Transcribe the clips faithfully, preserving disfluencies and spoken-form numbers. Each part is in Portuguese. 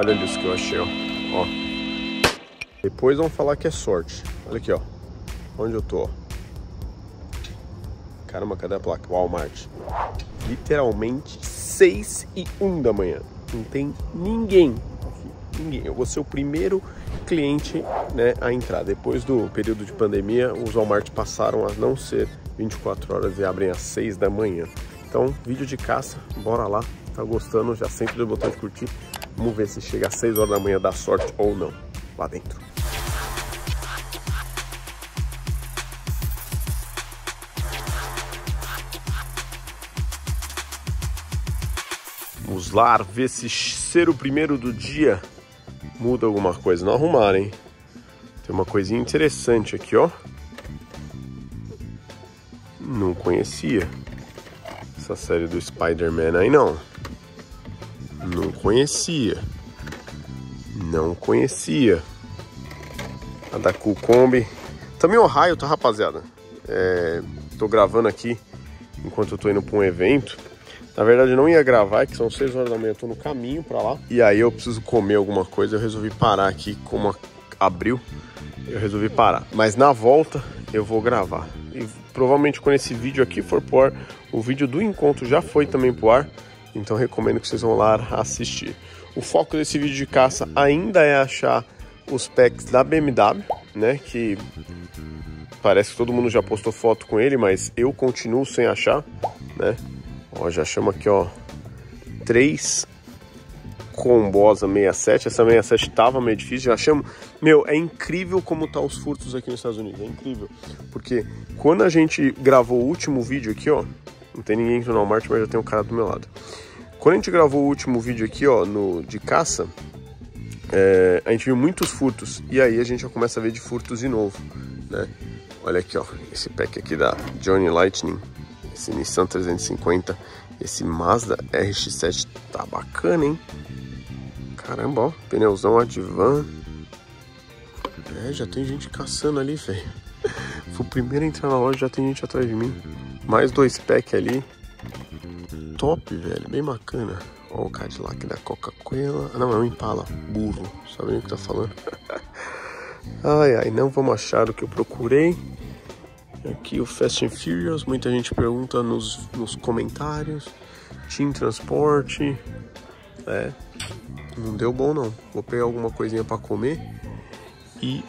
aparelhos que eu achei, ó. Ó. Depois vão falar que é sorte. Olha aqui, ó. Onde eu tô, ó. Caramba, cadê a placa? Walmart. Literalmente seis e um da manhã. Não tem ninguém aqui. Ninguém. Eu vou ser o primeiro cliente, né, a entrar. Depois do período de pandemia, os Walmart passaram a não ser vinte e quatro horas e abrem às seis da manhã. Então, vídeo de caça, bora lá. Tá gostando? Já sempre o botão de curtir. Vamos ver se chega às seis horas da manhã dá sorte ou não. Lá dentro. Vamos lá ver se ser o primeiro do dia muda alguma coisa. Não arrumaram, hein? Tem uma coisinha interessante aqui, ó. Não conhecia essa série do Spider-Man aí, não. Não conhecia. Não conhecia. A da Cool Combi. Também Ohio, tá, rapaziada? É, tô gravando aqui enquanto eu tô indo pra um evento. Na verdade eu não ia gravar, que são seis horas da manhã, eu tô no caminho pra lá. E aí eu preciso comer alguma coisa, eu resolvi parar aqui, como abriu, eu resolvi parar. Mas na volta eu vou gravar. E provavelmente quando esse vídeo aqui for pro ar, o vídeo do encontro já foi também pro ar. Então recomendo que vocês vão lá assistir. O foco desse vídeo de caça ainda é achar os packs da B M W, né? Que parece que todo mundo já postou foto com ele, mas eu continuo sem achar, né? Ó, já chama aqui, ó, três Combosa sessenta e sete. Essa sessenta e sete tava meio difícil, já chamo. Meu, é incrível como tá os furtos aqui nos Estados Unidos, é incrível. Porque quando a gente gravou o último vídeo aqui, ó, não tem ninguém no Walmart, mas já tem um cara do meu lado. Quando a gente gravou o último vídeo aqui, ó, no, de caça, é, a gente viu muitos furtos. E aí a gente já começa a ver de furtos de novo, né? Olha aqui, ó, esse pack aqui da Johnny Lightning, esse Nissan trezentos e cinquenta, esse Mazda R X sete tá bacana, hein? Caramba, ó, pneuzão Advan. É, já tem gente caçando ali, velho. Fui o primeiro a entrar na loja, já tem gente atrás de mim. Mais dois packs ali. Top, velho, bem bacana. Ó o Cadillac da Coca-Cola. Ah, não, é um Impala, burro, sabe nem o que tá falando. Ai, ai, não vamos achar o que eu procurei. Aqui o Fast and Furious, muita gente pergunta nos, nos comentários. Team Transporte. É, não deu bom não. Vou pegar alguma coisinha pra comer. E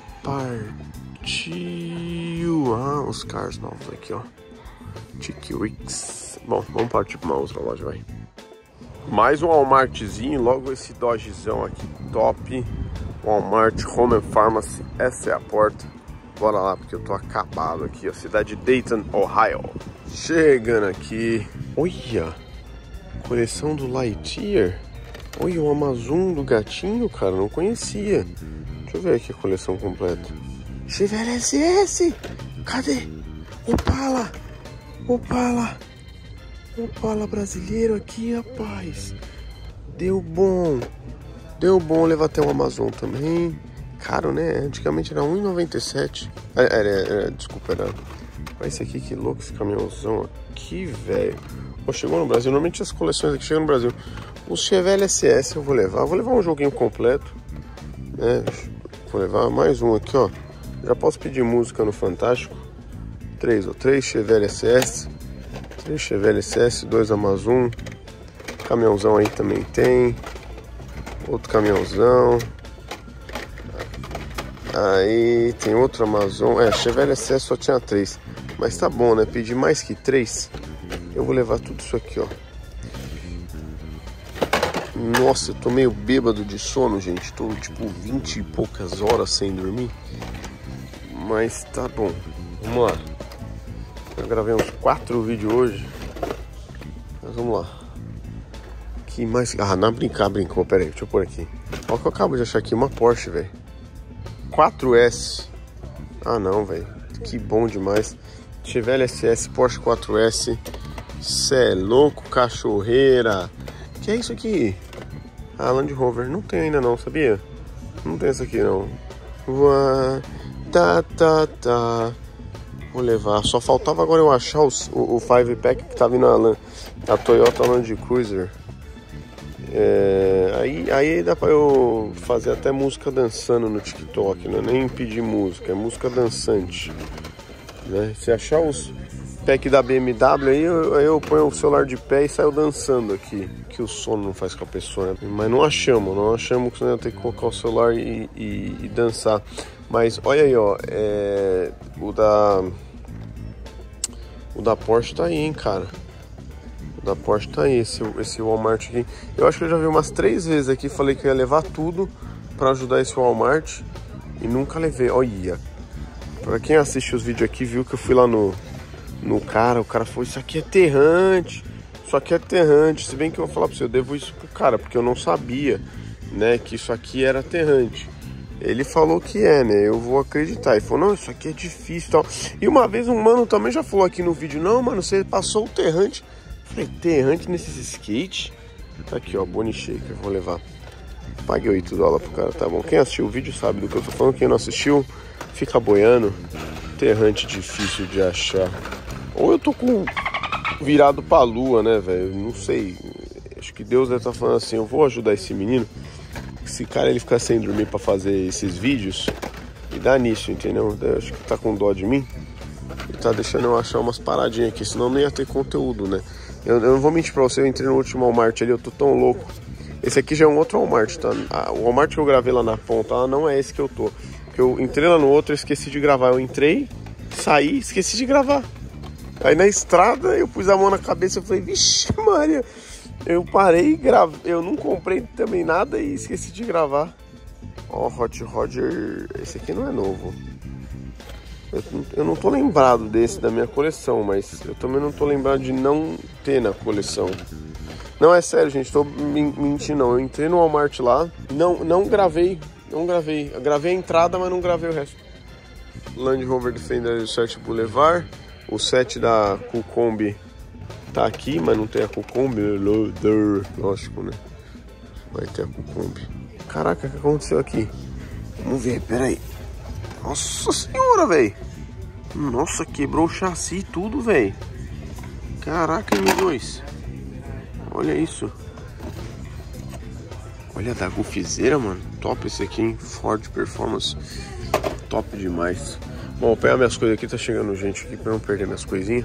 partiu. Ah, os carros novos aqui, ó. Tiki Wicks. Bom, vamos partir pra uma outra loja, vai. Mais um Walmartzinho, logo esse Dodgezão aqui, top. Walmart Home and Pharmacy, essa é a porta. Bora lá, porque eu tô acabado aqui, ó. Cidade de Dayton, Ohio. Chegando aqui. Olha, coleção do Lightyear. Olha, o Amazon do gatinho, cara, não conhecia. Deixa eu ver aqui a coleção completa. Chevelle S S. Cadê? Opala. Opala. Opala brasileiro aqui, rapaz. Deu bom. Deu bom levar até o Amazon também. Caro, né? Antigamente era um real e noventa e sete centavos. Era, era, era, desculpa, era... Olha esse aqui, que louco esse caminhãozão aqui, velho. Pô, chegou no Brasil. Normalmente as coleções aqui chegam no Brasil. O Chevelle S S eu vou levar. Vou levar um joguinho completo, né? Vou levar mais um aqui, ó. Já posso pedir música no Fantástico. Três ou três Chevelle S S. Três Chevelle S S, dois Amazon. Caminhãozão aí também tem. Outro caminhãozão. Aí tem outro Amazon. É, Chevelle S S só tinha três. Mas tá bom, né? Pedir mais que três. Eu vou levar tudo isso aqui, ó. Nossa, eu tô meio bêbado de sono, gente. Tô tipo vinte e poucas horas sem dormir. Mas tá bom. Vamos lá. Eu gravei uns quatro vídeos hoje. Mas vamos lá. Que mais... Ah, não, brincar, brincou. Pera aí, deixa eu pôr aqui. Olha o que eu acabo de achar aqui. Uma Porsche, velho. quatro S. Ah, não, velho. Que bom demais. Chevelle S S, Porsche quatro S. Cê é louco, cachorreira. Que é isso aqui? Ah, Land Rover. Não tem ainda não, sabia? Não tem essa aqui não. Uá, tá, tá, tá. Vou levar. Só faltava agora eu achar os, o, o five pack que tá vindo na, na Toyota Land Cruiser. É, Aí, aí dá pra eu fazer até música dançando no TikTok, não é nem pedir música, é música dançante, né? Se achar os pack da B M W, aí eu, aí eu ponho o celular de pé e saio dançando aqui, que o sono não faz com a pessoa, né? Mas não achamos, não achamos que eu tenho que colocar o celular e, e, e dançar. Mas olha aí, ó, é, o da o da Porsche tá aí, hein, cara. O da Porsche tá aí, esse, esse Walmart aqui. Eu acho que eu já vi umas três vezes aqui, falei que eu ia levar tudo pra ajudar esse Walmart e nunca levei. Olha, pra quem assiste os vídeos aqui, viu que eu fui lá no, no cara, o cara falou, isso aqui é aterrante, isso aqui é aterrante. Se bem que eu vou falar pra você, eu devo isso pro cara, porque eu não sabia, né, que isso aqui era aterrante. Ele falou que é, né? Eu vou acreditar. Ele falou, não, isso aqui é difícil e tal. E uma vez um mano também já falou aqui no vídeo, não, mano, você passou o terrante. Eu falei, terrante nesses skate? Tá aqui, ó, Boni Shaker, vou levar. Paguei oito dólares pro cara, tá bom? Quem assistiu o vídeo sabe do que eu tô falando. Quem não assistiu, fica boiando. Terrante difícil de achar. Ou eu tô com virado pra lua, né, velho? Não sei. Acho que Deus deve estar falando assim, eu vou ajudar esse menino. Esse cara, ele fica sem dormir pra fazer esses vídeos e dá nisso, entendeu? Eu acho que tá com dó de mim e tá deixando eu achar umas paradinhas aqui, senão não ia ter conteúdo, né? Eu, eu não vou mentir pra você, eu entrei no último Walmart ali, eu tô tão louco. Esse aqui já é um outro Walmart, tá? O Walmart que eu gravei lá na ponta, não é esse que eu tô. Porque eu entrei lá no outro, eu esqueci de gravar. Eu entrei, saí, esqueci de gravar. Aí na estrada, eu pus a mão na cabeça e falei, vixe Maria... Eu parei, gravei, eu não comprei também nada e esqueci de gravar. Ó, oh, Hot Roger, esse aqui não é novo. Eu, eu não tô lembrado desse da minha coleção, mas eu também não tô lembrado de não ter na coleção. Não, é sério, gente, tô mentindo não. Eu entrei no Walmart lá, não, não gravei, não gravei. Eu gravei a entrada, mas não gravei o resto. Land Rover Defender Search Boulevard, o set da Kukombi tá aqui, mas não tem a Kukombi, lógico, né? Vai ter a Kukombi. Caraca, o que aconteceu aqui? Vamos ver, peraí. Nossa senhora, velho. Nossa, quebrou o chassi e tudo, velho. Caraca, M dois. Olha isso. Olha da Golfzeira, mano. Top esse aqui, hein? Ford Performance. Top demais. Bom, vou pegar minhas coisas aqui. Tá chegando gente aqui pra não perder minhas coisinhas.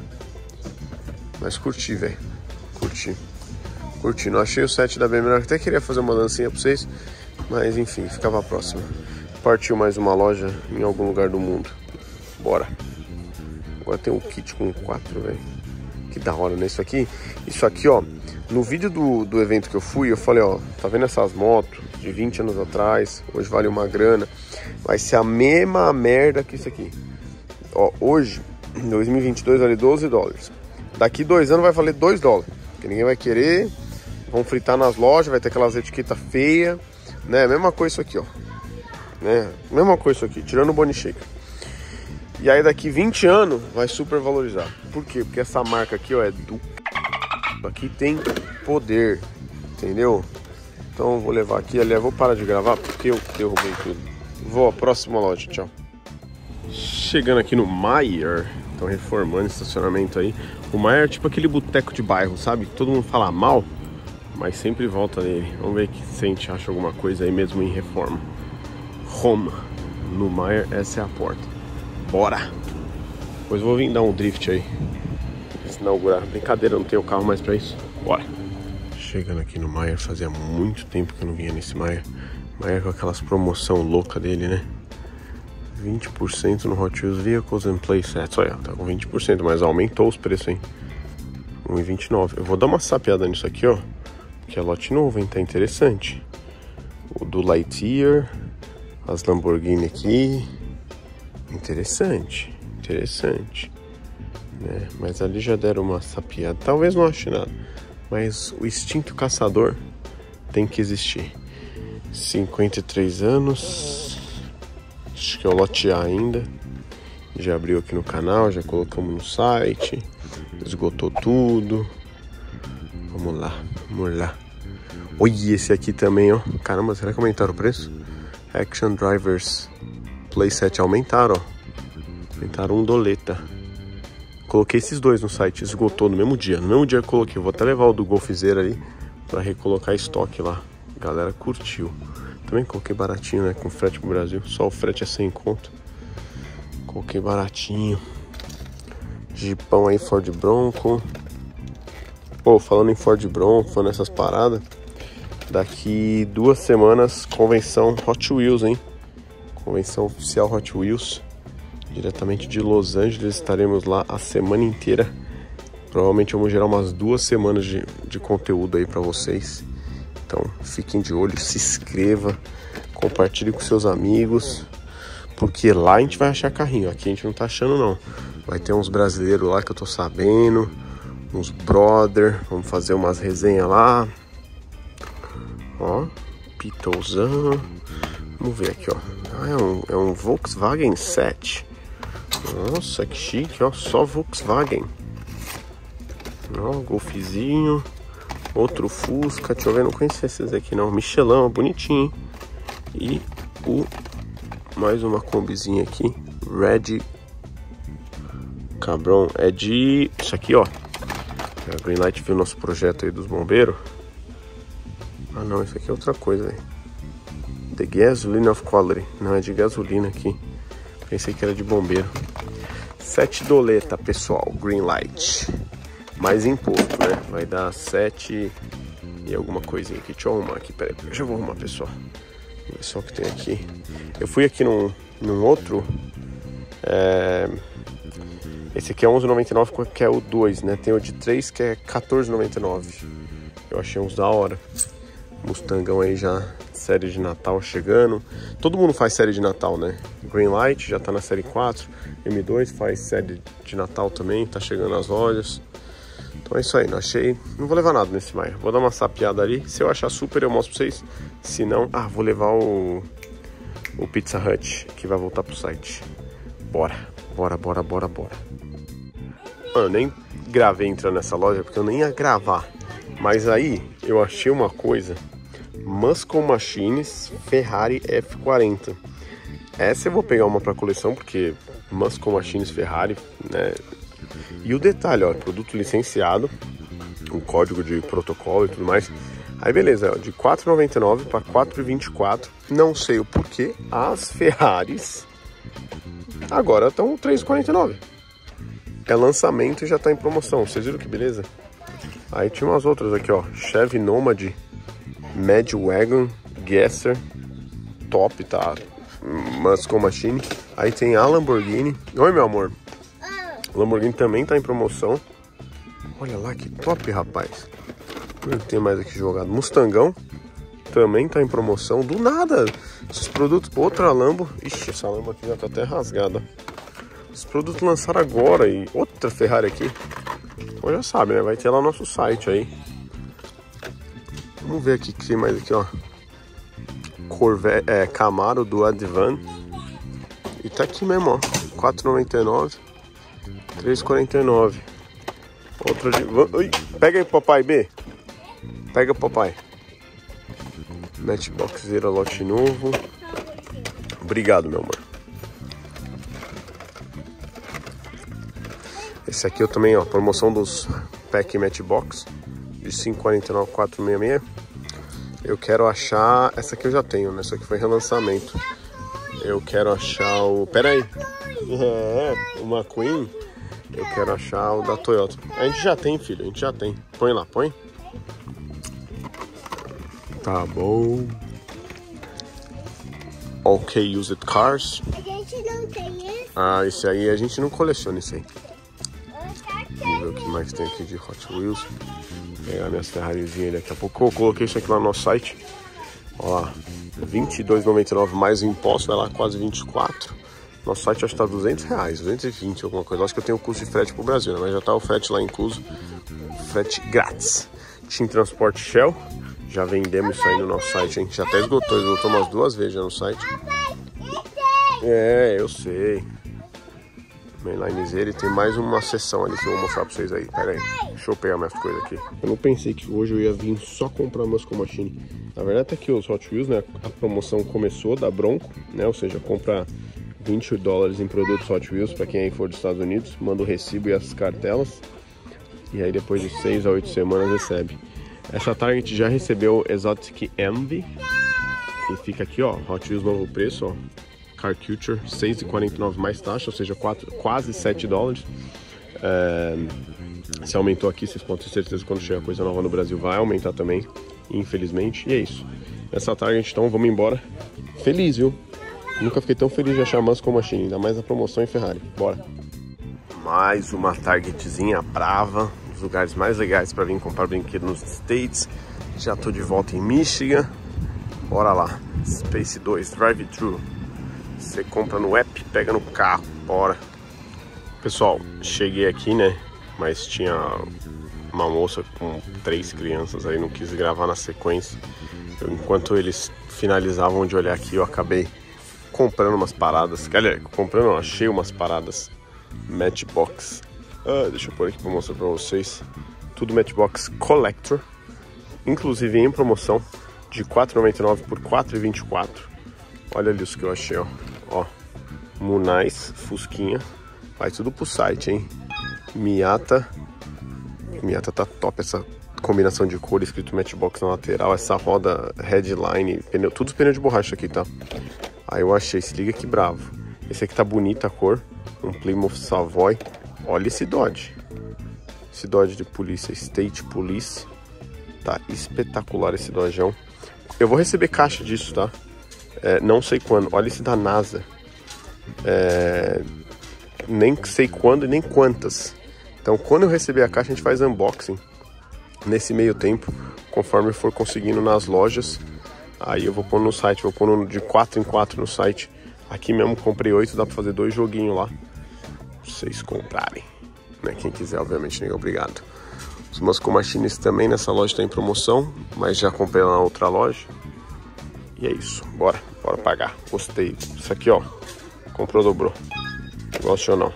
Mas curti, velho. Curti. Curti. Não achei o set da B M W. Até queria fazer uma dancinha pra vocês. Mas enfim, ficava a próxima. Partiu mais uma loja em algum lugar do mundo. Bora. Agora tem um kit com quatro, velho. Que da hora, né? Isso aqui, isso aqui, ó. No vídeo do, do evento que eu fui, eu falei, ó. Tá vendo essas motos de vinte anos atrás? Hoje vale uma grana. Vai ser a mesma merda que isso aqui. Ó, hoje, em dois mil e vinte e dois, vale doze dólares. Daqui dois anos vai valer dois dólares. Porque ninguém vai querer. Vão fritar nas lojas, vai ter aquelas etiquetas feias. Né? Mesma coisa isso aqui, ó. Né? Mesma coisa isso aqui, tirando o Boni Shaker. E aí daqui vinte anos vai super valorizar. Por quê? Porque essa marca aqui, ó, é do... Aqui tem poder. Entendeu? Então eu vou levar aqui. Aliás, vou parar de gravar porque eu derrubei tudo. Vou à próxima loja, tchau. Chegando aqui no Meijer. Estão reformando estacionamento aí. O Meijer é tipo aquele boteco de bairro, sabe? Que todo mundo fala mal, mas sempre volta nele. Vamos ver se a gente acha alguma coisa aí mesmo em reforma. Home. No Meijer, essa é a porta. Bora! Depois eu vou vir dar um drift aí. Se inaugurar. Brincadeira, não tenho carro mais pra isso. Bora! Chegando aqui no Meijer, fazia muito tempo que eu não vinha nesse Meijer. Meijer com aquelas promoção louca dele, né? vinte por cento no Hot Wheels Vehicles and Playsets. Olha, tá com vinte por cento, mas aumentou os preços, hein? um e vinte e nove. Eu vou dar uma sapeada nisso aqui, ó. Que é lote novo, hein? Tá interessante. O do Lightyear. As Lamborghini aqui. Interessante. Interessante. Né? Mas ali já deram uma sapeada. Talvez não ache nada. Mas o instinto caçador tem que existir. cinquenta e três anos. Acho que é o lote A ainda. Já abriu aqui no canal, já colocamos no site. Esgotou tudo. Vamos lá, vamos lá. Olha esse aqui também, ó. Caramba, será que aumentaram o preço? Action Drivers Playset aumentaram, ó. Aumentaram um doleta. Coloquei esses dois no site, esgotou no mesmo dia. No mesmo dia que eu coloquei. Vou até levar o do Golfzeira ali pra recolocar estoque lá. A galera curtiu. Também coloquei baratinho, né? Com frete pro Brasil. Só o frete é cem conto. Coloquei baratinho. Jeepão aí, Ford Bronco. Pô, falando em Ford Bronco, falando nessas paradas. Daqui duas semanas, convenção Hot Wheels, hein? Convenção oficial Hot Wheels. Diretamente de Los Angeles. Estaremos lá a semana inteira. Provavelmente vamos gerar umas duas semanas de, de conteúdo aí pra vocês. Então fiquem de olho, se inscreva, compartilhe com seus amigos, porque lá a gente vai achar carrinho, aqui a gente não tá achando não. Vai ter uns brasileiros lá que eu tô sabendo, uns brother, vamos fazer umas resenhas lá. Ó, pitãozão. Vamos ver aqui, ó. Ah, é um, é um Volkswagen sete. Nossa, que chique, ó, só Volkswagen. Ó, golfezinho. Outro Fusca, deixa eu ver, não conhecia esses aqui não. Michelão, bonitinho, hein? E o mais uma combizinha aqui, Red Cabrão, é de isso aqui, ó. A Greenlight viu nosso projeto aí dos bombeiros. Ah não, isso aqui é outra coisa aí. The Gasoline of Quality, não, é de gasolina aqui. Pensei que era de bombeiro. Sete doleta, pessoal, Greenlight. Mais imposto, né? Vai dar sete e alguma coisinha aqui. Deixa eu arrumar aqui, peraí, eu já vou arrumar, pessoal. Vamos ver só o que tem aqui. Eu fui aqui num, num outro. É... Esse aqui é onze reais e noventa e nove centavos, que é o dois, né? Tem o de três que é quatorze reais e noventa e nove centavos. Eu achei uns da hora. Mustangão aí já, série de Natal chegando. Todo mundo faz série de Natal, né? Greenlight já tá na série quatro. M dois faz série de Natal também, tá chegando nas lojas. Então é isso aí, não achei, não vou levar nada nesse maio. Vou dar uma sapiada ali, se eu achar super eu mostro pra vocês. Se não, ah, vou levar o, o Pizza Hut, que vai voltar pro site. Bora, bora, bora, bora, bora. Mano, eu nem gravei entrando nessa loja, porque eu nem ia gravar. Mas aí, eu achei uma coisa. Muscle Machines Ferrari F quarenta. Essa eu vou pegar uma pra coleção, porque Muscle Machines Ferrari, né? E o detalhe, ó, produto licenciado, um código de protocolo e tudo mais. Aí beleza, ó, de quatro reais e noventa e nove centavos para quatro reais e vinte e quatro centavos. Não sei o porquê, as Ferraris agora estão três reais e quarenta e nove centavos. É lançamento e já tá em promoção, vocês viram que beleza? Aí tinha umas outras aqui, ó, Chevy Nomad, Mad Wagon, Gasser, top, tá? Muscle Machine. Aí tem a Lamborghini. Oi, meu amor. Lamborghini também tá em promoção. Olha lá que top, rapaz. O que tem mais aqui jogado? Mustangão também tá em promoção. Do nada, esses produtos. Outra Lambo. Ixi, essa Lambo aqui já tá até rasgada. Esses produtos lançaram agora. E outra Ferrari aqui. Então já sabe, né? Vai ter lá no nosso site aí. Vamos ver aqui o que tem mais aqui, ó. Corvette, é, Camaro do Advan. E tá aqui mesmo, ó. quatro reais e noventa e nove centavos. três reais e quarenta e nove centavos. Outra de... Ui, pega aí, papai B. Pega, papai. Matchboxeira, lote novo. Obrigado, meu amor. Esse aqui eu também, ó. Promoção dos Pack Matchbox. De cinco reais e quarenta e nove centavos, quatro reais e sessenta e seis. Eu quero achar... Essa aqui eu já tenho, né? Essa aqui foi relançamento. Eu quero achar o... Pera aí. É, o McQueen. Eu quero achar o da Toyota. A gente já tem, filho. A gente já tem. Põe lá, põe. Tá bom. Ok, Used Cars. A gente não tem isso. Ah, esse aí a gente não coleciona isso aí. Vamos ver o que mais tem aqui de Hot Wheels. Vou pegar minhas Ferrarizinhas daqui a pouco. Eu coloquei isso aqui lá no nosso site. Ó lá. vinte e dois reais e noventa e nove centavos mais o imposto. Vai lá quase vinte e quatro. Nosso site acho que tá duzentos reais, duzentos e vinte, alguma coisa. Acho que eu tenho o custo de frete pro Brasil, né? Mas já tá o frete lá incluso. Frete grátis. Team Transport Shell. Já vendemos isso aí no nosso site, hein? Já até esgotou, esgotou umas duas vezes já no site. É, eu sei. Mainlinezeira, e tem mais uma seção ali que eu vou mostrar pra vocês aí. Pera aí, deixa eu pegar minhas coisas aqui. Eu não pensei que hoje eu ia vir só comprar Muscle Machine. Na verdade tá aqui os Hot Wheels, né? A promoção começou da Bronco, né? Ou seja, compra vinte dólares em produtos Hot Wheels para quem aí for dos Estados Unidos. Manda o recibo e as cartelas. E aí depois de seis a oito semanas recebe. Essa Target já recebeu Exotic Envy. E fica aqui, ó, Hot Wheels novo preço, ó. Car Culture, seis reais e quarenta e nove centavos mais taxa, ou seja, quatro, quase sete dólares. É, se aumentou aqui, vocês podem ter certeza que quando chegar coisa nova no Brasil vai aumentar também, infelizmente. E é isso. Essa Target, então, vamos embora. Feliz, viu? Nunca fiquei tão feliz de achar Muscle Machine, ainda mais a promoção em Ferrari. Bora! Mais uma Targetzinha brava, um dos lugares mais legais para vir comprar brinquedo nos States. Já tô de volta em Michigan. Bora lá, Space dois Drive-Thru. Você compra no app, pega no carro, bora. Pessoal, cheguei aqui, né? Mas tinha uma moça com três crianças aí, não quis gravar na sequência. Eu, enquanto eles finalizavam de olhar aqui, eu acabei comprando umas paradas. Galera, comprando, não, achei umas paradas Matchbox. Ah, deixa eu pôr aqui pra mostrar pra vocês. Tudo Matchbox Collector. Inclusive em promoção de quatro reais e noventa e nove centavos por quatro reais e vinte e quatro centavos. Olha ali os que eu achei, ó. Ó, Munais, Fusquinha. Vai tudo pro site, hein? Miata. Miata tá top, essa combinação de cor, escrito Matchbox na lateral. Essa roda Headline, pneu, tudo pneu de borracha aqui, tá? Aí eu achei, se liga que bravo. Esse aqui tá bonita a cor. Um Plymouth Savoy. Olha esse Dodge. Esse Dodge de polícia, State Police. Tá espetacular esse Dodgeão. Eu vou receber caixa disso, tá? É, não sei quando. Olha esse da NASA. É, nem sei quando e nem quantas. Então, quando eu receber a caixa, a gente faz unboxing. Nesse meio tempo, conforme eu for conseguindo nas lojas, aí eu vou pôr no site. Vou pôr de quatro em quatro no site. Aqui mesmo comprei oito, dá pra fazer dois joguinhos lá. Pra vocês comprarem. Né? Quem quiser, obviamente, nem obrigado. Os Muscle Machines também nessa loja tá em promoção, mas já comprei lá na outra loja. E é isso, bora, bora pagar. Gostei. Isso aqui, ó, comprou, dobrou. Gosto ou não?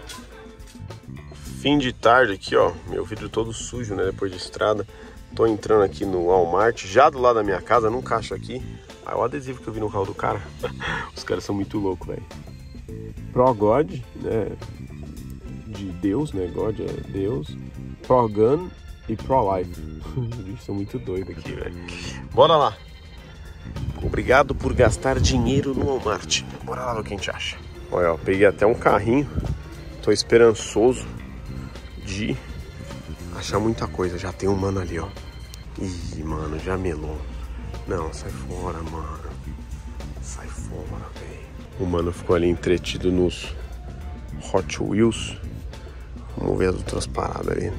Fim de tarde aqui, ó, meu vidro todo sujo, né, depois de estrada. Tô entrando aqui no Walmart, já do lado da minha casa, num caixa aqui. Ah, o adesivo que eu vi no carro do cara. Os caras são muito loucos, velho. Pro God, né, de Deus, né, God é Deus. Pro Gun e Pro Life. Eles são muito doidos aqui, velho. Bora lá. Obrigado por gastar dinheiro no Walmart. Bora lá ver o que a gente acha. Olha, ó, peguei até um carrinho. Tô esperançoso de achar muita coisa. Já tem um mano ali, ó. Ih, mano, já melou. Não, sai fora, mano. Sai fora, velho. O mano ficou ali entretido nos Hot Wheels. Vamos ver as outras paradas ali.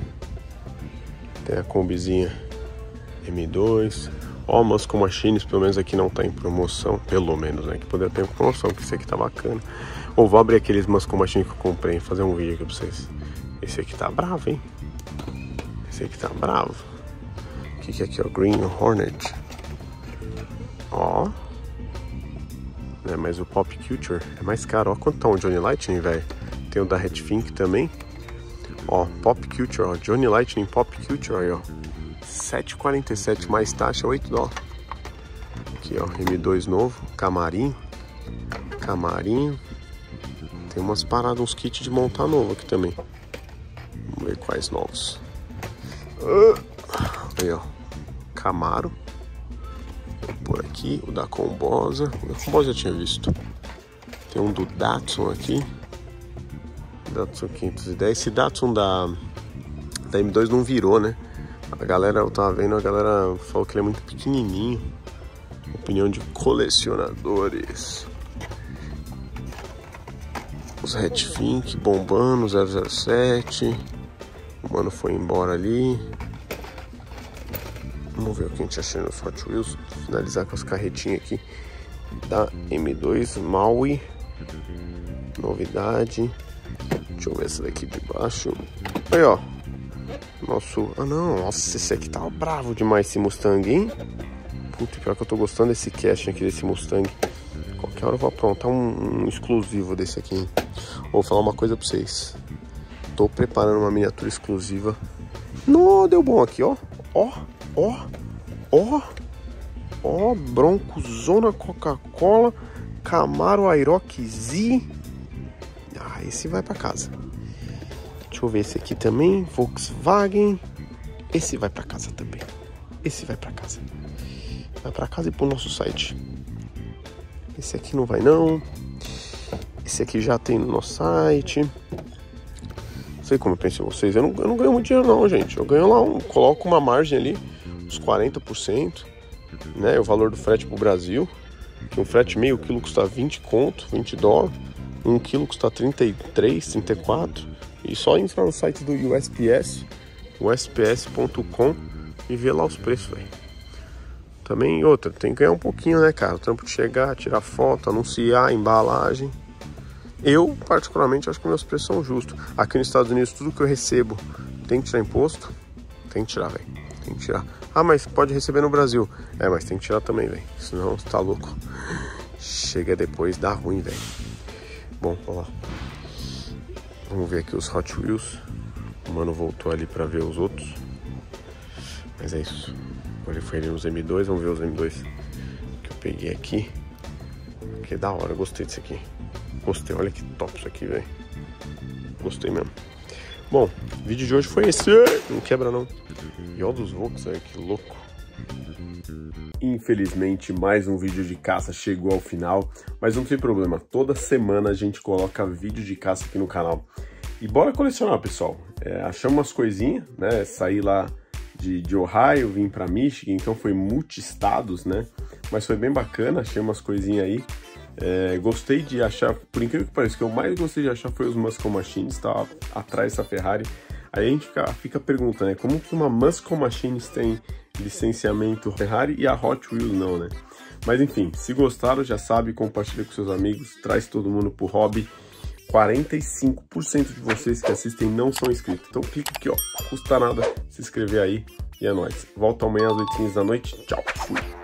Tem a combizinha M dois. Ó, Muscle Machines, pelo menos aqui não tá em promoção. Pelo menos, né? Que poderia ter em promoção, porque esse aqui tá bacana. Ou vou abrir aqueles Muscle Machines que eu comprei e fazer um vídeo aqui pra vocês. Esse aqui tá bravo, hein? Esse aqui tá bravo. O que que é aqui, ó? Green Hornet. Ó. É, mas o Pop Culture é mais caro. Ó, quanto tá um Johnny Lightning, velho? Tem o da Red Fink também. Ó, Pop Culture, ó. Johnny Lightning Pop Culture aí, ó. sete reais e quarenta e sete centavos mais taxa, oito dólares. Aqui, ó, M dois novo, camarim. Camarim. Tem umas paradas, uns kits de montar novo aqui também. Vamos ver quais novos. Aí, ó, Camaro. Por aqui, o da Combosa. O da Combosa eu já tinha visto. Tem um do Datsun aqui. Datsun quinhentos e dez. Esse Datsun da, da M dois não virou, né? A galera, eu tava vendo, a galera falou que ele é muito pequenininho. Opinião de colecionadores. Os Red Fink bombando, zero zero sete. O mano foi embora ali. Vamos ver o que a gente achou nos Hot Wheels. Vou finalizar com as carretinhas aqui da M dois Maui. Novidade. Deixa eu ver essa daqui de baixo. Aí, ó. Nosso... Ah, não. Nossa, esse aqui tá bravo demais, esse Mustang, hein? Puta, pior que eu tô gostando desse casting aqui, desse Mustang. Qualquer hora eu vou aprontar um, um exclusivo desse aqui, hein? Vou falar uma coisa pra vocês. Tô preparando uma miniatura exclusiva. Não, deu bom aqui, ó. Ó, ó, ó. Ó, Broncozona, Coca-Cola, Camaro, Aerox Z. Ah, esse vai pra casa. Deixa eu ver esse aqui também, Volkswagen. Esse vai pra casa também. esse vai pra casa. Vai pra casa e pro nosso site. Esse aqui não vai não. Esse aqui já tem no nosso site. Não sei como eu penso em vocês. Eu não, eu não ganho muito dinheiro não, gente. Eu ganho lá, um, coloco uma margem ali, uns quarenta por cento, né? O valor do frete pro Brasil. Que um frete meio quilo custa vinte conto, vinte dólares. Um quilo custa trinta e três, trinta e quatro. E só entrar no site do U S P S, U S P S ponto com, e ver lá os preços, velho. Também outra, tem que ganhar um pouquinho, né, cara? O tempo de chegar, tirar foto, anunciar a embalagem. Eu, particularmente, acho que meus preços são justos. Aqui nos Estados Unidos, tudo que eu recebo tem que tirar imposto. Tem que tirar, velho. Tem que tirar. Ah, mas pode receber no Brasil. É, mas tem que tirar também, velho. Senão, você tá louco. Chega depois, dá ruim, velho. Bom, olha lá. Vamos ver aqui os Hot Wheels. O mano voltou ali pra ver os outros. Mas é isso. Agora ele foi ali nos M dois. Vamos ver os M dois que eu peguei aqui. Que da hora, gostei disso aqui. Gostei, olha que top isso aqui, velho. Gostei mesmo. Bom, o vídeo de hoje foi esse. Não quebra não. E olha dos Volks, velho, que louco. Infelizmente, mais um vídeo de caça chegou ao final, mas não tem problema, toda semana a gente coloca vídeo de caça aqui no canal. E bora colecionar, pessoal. É, achamos umas coisinhas, né? Saí lá de, de Ohio, vim pra Michigan, então foi multi-estados, né? Mas foi bem bacana, achei umas coisinhas aí. É, gostei de achar, por incrível que pareça, o que eu mais gostei de achar foi os Muscle Machines, tá atrás dessa Ferrari. Aí a gente fica, fica perguntando, né? Como que uma Muscle Machines tem licenciamento Ferrari e a Hot Wheels não, né? Mas enfim, se gostaram, já sabe, compartilha com seus amigos, traz todo mundo pro hobby. quarenta e cinco por cento de vocês que assistem não são inscritos. Então clica aqui, ó, não custa nada se inscrever aí e é nóis. Volto amanhã às oito e quinze da noite. Tchau, fui!